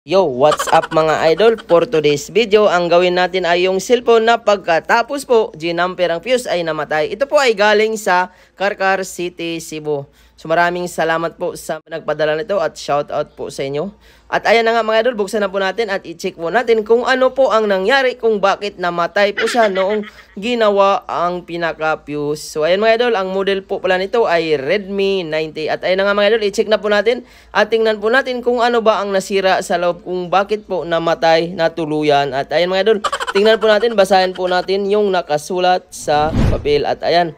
Yo, what's up mga idol? For today's video, ang gawin natin ay yung cellphone na pagkatapos po, ginamper ang fuse ay namatay. Ito po ay galing sa Karkar City, Cebu. So maraming salamat po sa nagpadala nito at shout out po sa inyo. At ayan na nga mga idol, buksan na po natin at i-check po natin kung ano po ang nangyari, kung bakit namatay po siya noong ginawa ang pinaka-fuse. So ayan mga idol, ang model po pala nito ay Redmi 90. At ayan na nga mga idol, i-check na po natin at tingnan po natin kung ano ba ang nasira sa loob, kung bakit po namatay na tuluyan. At ayan mga idol, tingnan po natin, basahin po natin yung nakasulat sa papel. At ayan,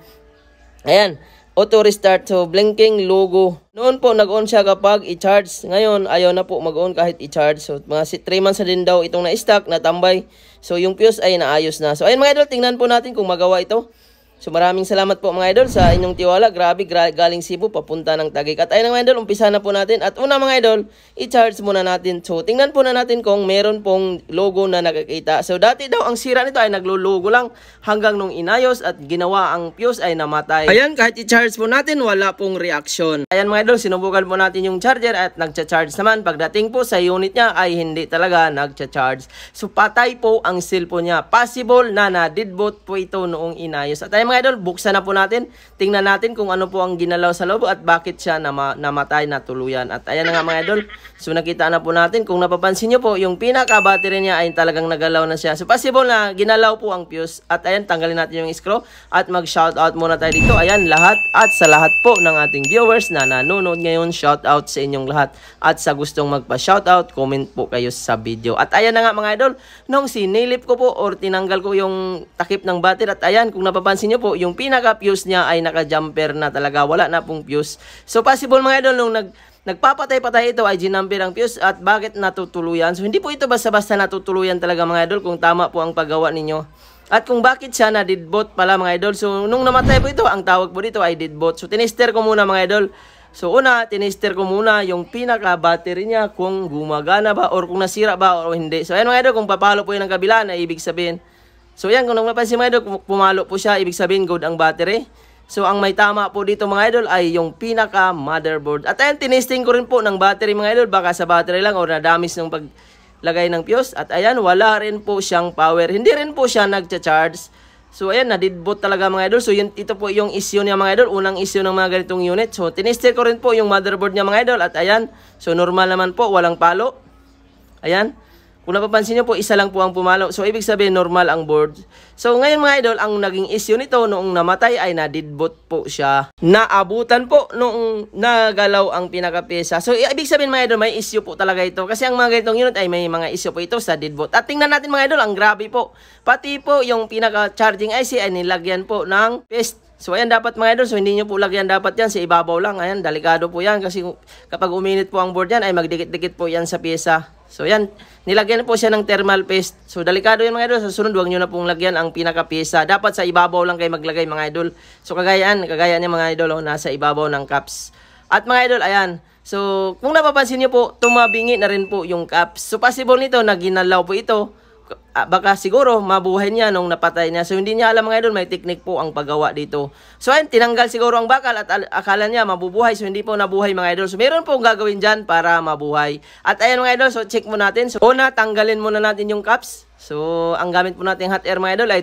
auto restart, so blinking logo. Noon po nag-on siya kapag i-charge. Ngayon ayaw na po mag-on kahit i-charge. So mga 3 months na din daw itong na-stock, natambay. So yung fuse ay naayos na. So ayun mga idol, tingnan po natin kung magawa ito. So maraming salamat po mga idol sa inyong tiwala. Grabe, galing Cebu papunta ng Taguig. At ayun mga idol, umpisa na po natin. At una mga idol, i-charge muna natin. So tingnan po na natin kung meron pong logo na nakikita. So dati daw ang sira nito ay naglo-logo lang hanggang nung inayos at ginawa ang fuse ay namatay. Ayan, kahit i-charge po natin, wala pong reaction. Ayan mga idol, sinubukan po natin yung charger at nagcha-charge naman. Pagdating po sa unit niya ay hindi talaga nagcha-charge. So patay po ang cellphone niya. Possible na na-deadboot po ito noong inayos. At ayun mga idol, buksan na po natin. Tingnan natin kung ano po ang ginalaw sa loob at bakit siya namatay na tuluyan. At ayan na nga mga idol. So nakita na po natin, kung napapansin nyo po, yung pinaka-battery niya ay talagang nagalaw na siya. So possible na ginalaw po ang fuse. At ayan, tanggalin natin yung screw at mag-shoutout muna tayo dito. Ayan, lahat at sa lahat po ng ating viewers na nanonood ngayon, shoutout sa inyong lahat. At sa gustong magpa-shoutout, comment po kayo sa video. At ayan na nga mga idol, nung sinilip ko po or tinanggal ko yung takip ng battery, at ayan, kung napapansin nyo po, yung pinaka-fuse niya ay naka-jumper na talaga, wala na pong fuse. So possible mga idol, nung nagpapatay-patay ito ay ginamper ang fuse. At bakit natutuluyan? So hindi po ito basta-basta natutuluyan talaga mga idol, kung tama po ang paggawa ninyo. At kung bakit siya na deadboot pala mga idol. So nung namatay po ito, ang tawag po dito ay deadboot. So tinester ko muna mga idol. So una, tinester ko muna yung pinaka-battery niya kung gumagana ba or kung nasira ba o hindi. So ayan mga idol, kung papalo po yun ng kabila, na ibig sabihin. So yan, kung napansin mga idol, pumalo po siya, ibig sabihin good ang battery. So ang may tama po dito mga idol ay yung pinaka motherboard. At ayan, tinesting ko rin po ng battery mga idol, baka sa battery lang or na-damage ng paglagay ng fuse. At ayan, wala rin po siyang power, hindi rin po siya nagcha-charge. So ayan, na-deadboot talaga mga idol. So ito po yung issue niya mga idol, unang issue ng mga ganitong unit. So tinester ko rin po yung motherboard niya mga idol. At ayan, so normal naman po, walang palo. Ayan. Kung napapansin nyo po, isa lang po ang pumalo. So, ibig sabihin, normal ang board. So, ngayon mga idol, ang naging issue nito noong namatay ay na-deadboot po siya. Naabutan po noong nagalaw ang pinaka-pyesa. So, ibig sabihin mga idol, may issue po talaga ito. Kasi ang mga ganitong unit ay may mga issue po ito sa deadboot. At tingnan natin mga idol, ang grabe po. Pati po yung pinaka-charging IC ay nilagyan po ng paste. So, ayan dapat mga idol. So, hindi nyo po lagyan dapat yan sa ibabaw lang. Ayan, delikado po yan. Kasi kapag uminit po ang board yan, ay magdikit-dikit po yan sa pyesa. So, yan. Nilagyan po siya ng thermal paste. So, delikado yan mga idol. Sa sunod, huwag nyo na pong lagyan ang pinaka-pyesa. Dapat sa ibabaw lang kayo maglagay mga idol. So, kagaya niya mga idol, oh, nasa ibabaw ng caps. At mga idol, ayan. So, kung napapansin nyo po, tumabingi na rin po yung caps. So, possible nito na ginalaw po ito. Baka siguro mabuhay niya nung napatay niya. So hindi niya alam mga idol, may technique po ang paggawa dito. So ayun, tinanggal siguro ang bakal at akala niya mabubuhay. So hindi po nabuhay mga idol. So meron po gagawin dyan para mabuhay. At ayan mga idol, so check mo natin. So una, tanggalin muna natin yung caps. So ang gamit po natin hot air mga idol ay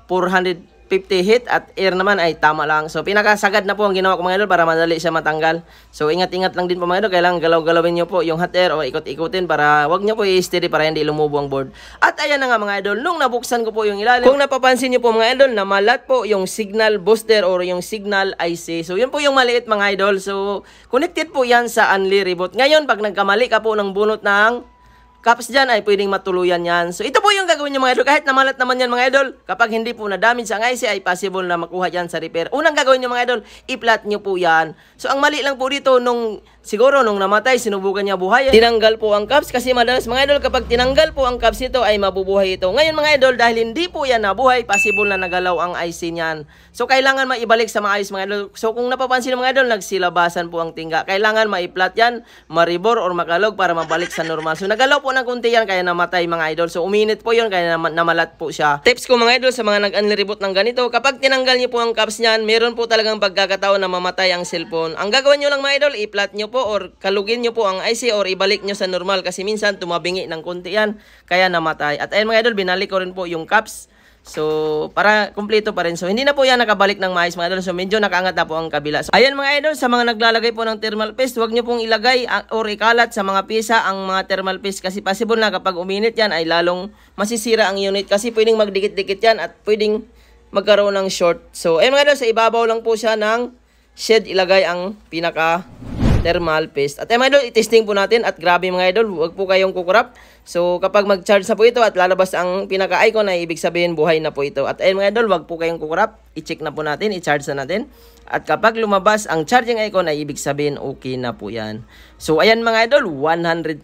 450 heat at air naman ay tama lang. So pinakasagad na po ang ginawa ko mga idol para madali siya matanggal. So ingat-ingat lang din po mga idol. Kailangan galaw-galawin nyo po yung hot air o ikot-ikutin para wag nyo po i-steady para hindi lumubo ang board. At ayan na nga mga idol, nung nabuksan ko po yung ilalim, kung napapansin nyo po mga idol, na malat po yung signal booster or yung signal IC. So yun po yung maliit mga idol. So connected po yan sa Unli Reboot. Ngayon pag nagkamali ka po ng bunot ng caps dyan ay pwedeng matuluyan yan. So ito po yung gagawin nyo mga idol. Kahit namalat naman yan mga idol, kapag hindi po na-damage ang IC ay possible na makuha yan sa repair. Unang gagawin nyo mga idol, i-flat nyo po yan. So ang mali lang po dito, siguro nung namatay, sinubukan niya buhay. Tinanggal po ang caps kasi madalas mga idol, kapag tinanggal po ang caps nito ay mabubuhay ito. Ngayon mga idol, dahil hindi po yan nabuhay, possible na nagalaw ang IC niyan. So kailangan maibalik sa maayos mga idol. So kung napapansin mga idol, nagsilabasan po ang tingga. Kailangan ma-flat yan, maribor or makalog para mabalik sa normal. So nagalaw po po ng kunti yan, kaya namatay mga idol. So uminit po yun, kaya namalat po siya. Tips ko mga idol sa mga nag-unli reboot ng ganito, kapag tinanggal niyo po ang caps niyan, meron po talagang pagkakataon na mamatay ang cellphone. Ang gagawin niyo lang mga idol, i-flat niyo po or kalugin niyo po ang IC or ibalik niyo sa normal kasi minsan tumabingi ng kunti yan, kaya namatay. At ayun mga idol, binalik ko rin po yung caps. So, para kumpleto pa rin. So, hindi na po yan nakabalik ng maayos mga idol. So, medyo nakaangat na po ang kabila. So, ayan mga idol, sa mga naglalagay po ng thermal paste, huwag nyo pong ilagay or ikalat sa mga pisa ang mga thermal paste kasi possible na kapag uminit yan ay lalong masisira ang unit kasi pwedeng magdikit-dikit yan at pwedeng magkaroon ng short. So, ayan mga idol, sa ibabaw lang po siya ng shed ilagay ang pinaka thermal paste. At mga idol, i-testing po natin at grabe mga idol, huwag po kayong kukurap. So kapag mag-charge na po ito at lalabas ang pinaka-icon ay ibig sabihin buhay na po ito. At mga idol, huwag po kayong kukurap, i-check na po natin, i-charge na natin. At kapag lumabas ang charging icon ay ibig sabihin okay na po yan. So ayan mga idol, 100%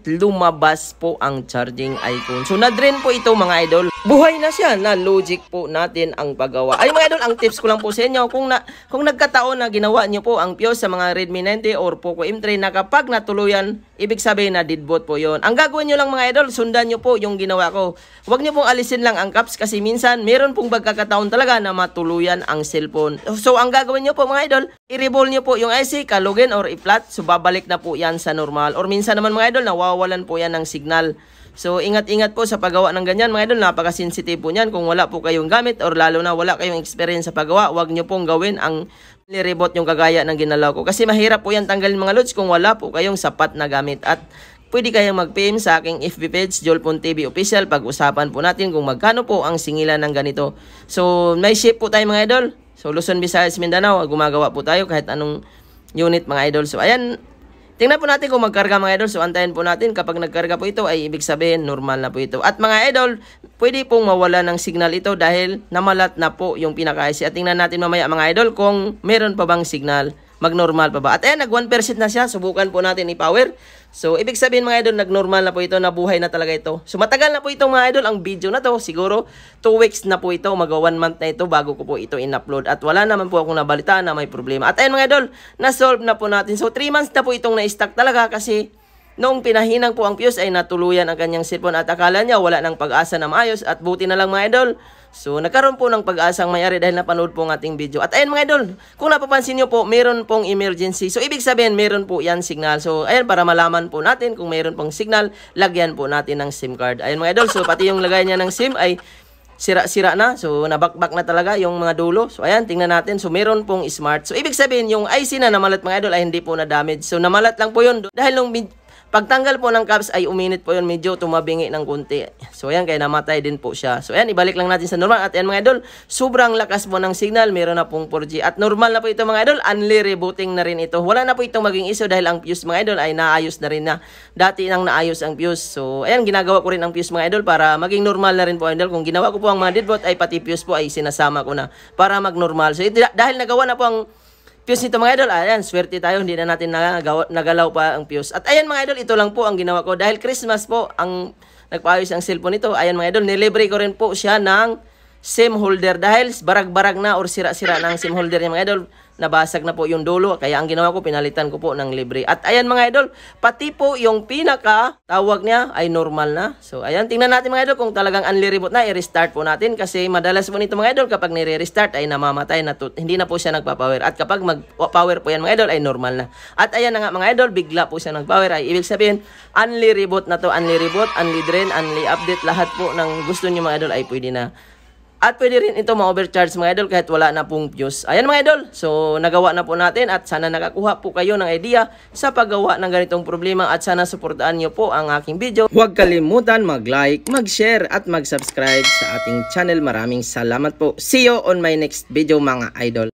lumabas po ang charging icon. So na-drain po ito mga idol. Buhay na siya, na logic po natin ang paggawa. Ay mga idol, ang tips ko lang po sa inyo, kung nagkataon na ginawa nyo po ang fuse sa mga Redmi 90 or Poco M3 na kapag natuluyan, ibig sabihin na deadbolt po yon. Ang gagawin nyo lang mga idol, sundan nyo po yung ginawa ko. Huwag nyo pong alisin lang ang caps kasi minsan meron pong pagkakataon talaga na matuluyan ang cellphone. So ang gagawin nyo po mga idol, i-reball nyo po yung IC, kalugin or i-flat, so babalik na po yan sa normal. Or minsan naman mga idol, nawawalan po yan ng signal. So, ingat-ingat po sa paggawa ng ganyan mga idol, napaka-sensitive po niyan. Kung wala po kayong gamit or lalo na wala kayong experience sa paggawa, huwag nyo pong gawin ang nireboot yung kagaya ng ginalaw ko. Kasi mahirap po yan tanggalin mga lods kung wala po kayong sapat na gamit. At pwede kayong mag-PM sa aking FB page, Jolpon TV Official. Pag-usapan po natin kung magkano po ang singilan ng ganito. So, may ship po tayo mga idol. So, Luzon, Visayas, Mindanao, gumagawa po tayo kahit anong unit mga idol. So, ayan. Tingnan po natin kung magkarga mga idol. So, antayin po natin. Kapag nagkarga po ito, ay ibig sabihin, normal na po ito. At mga idol, pwede pong mawala ng signal ito dahil namalat na po yung pinaka-IC. At tingnan natin mamaya mga idol kung meron pa bang signal. Mag-normal pa ba? At ayan, nag 1% na siya. Subukan po natin i-power. So, ibig sabihin mga idol, nag-normal na po ito. Nabuhay na talaga ito. So, matagal na po ito mga idol. Ang video na to, siguro 2 weeks na po ito. Mag-1 month na ito bago ko po ito in-upload. At wala naman po akong nabalitaan na may problema. At ayan mga idol, na-solve na po natin. So, 3 months na po itong na-stack talaga kasi noong pinahinang po ang fuse ay natuluyan ang kanyang cellphone at akala niya wala ng pag-asa na maayos. At buti na lang mga idol. So, nagkaroon po ng pag-asang mayari dahil napanood po ang ating video. At ayun mga idol, kung napapansin nyo po, meron pong emergency. So, ibig sabihin, meron po yan signal. So, ayun, para malaman po natin kung meron pong signal, lagyan po natin ng SIM card. Ayun mga idol, so pati yung lagay niya ng SIM ay sira-sira na. So, nabakbak na talaga yung mga dulo. So, ayan, tingnan natin. So, meron pong smart. So, ibig sabihin, yung IC na namalat mga idol ay hindi po na-damage. So, namalat lang po yun. Dahil nung pagtanggal po ng caps ay uminit po yun, medyo tumabingi ng kunti. So ayan, kaya namatay din po siya. So ayan, ibalik lang natin sa normal. At ayan mga idol, sobrang lakas po ng signal, meron na pong 4G. At normal na po ito mga idol, unli rebooting na rin ito. Wala na po itong maging issue dahil ang fuse mga idol ay naayos na rin na. Dati nang naayos ang fuse. So ayan, ginagawa ko rin ang fuse mga idol para maging normal na rin po idol. Kung ginawa ko po ang mga deadbolt ay pati fuse po ay sinasama ko na para mag-normal. So dahil nagawa na po ang fuse nito mga idol, ayan, swerte tayo, hindi na natin nagalaw pa ang fuse. At ayan mga idol, ito lang po ang ginawa ko. Dahil Christmas po, ang nagpaayos ang cellphone nito. Ayan mga idol, nilibre ko rin po siya ng SIM holder. Dahil barag-barag na or sira-sira ng SIM holder niya mga idol. Nabasag na po yung dulo. Kaya ang ginawa ko, pinalitan ko po ng libre. At ayan mga idol, pati po yung pinaka tawag niya ay normal na. So ayan, tingnan natin mga idol kung talagang unli reboot na, i-restart po natin. Kasi madalas po nito mga idol, kapag nire-restart ay namamatay na. Hindi na po siya nagpa-power. At kapag mag-power po yan mga idol ay normal na. At ayan na nga mga idol, bigla po siya nag-power. Ay ibig sabihin, unli reboot na to. Unli reboot, unli drain, unli update. Lahat po ng gusto niyo mga idol ay pwede na. At pwede rin ito ma-overcharge mga idol kahit wala na pong fuse. Ayan mga idol, so nagawa na po natin at sana nakakuha po kayo ng idea sa paggawa ng ganitong problema at sana suportahan nyo po ang aking video. Huwag kalimutan mag-like, mag-share at mag-subscribe sa ating channel. Maraming salamat po. See you on my next video mga idol.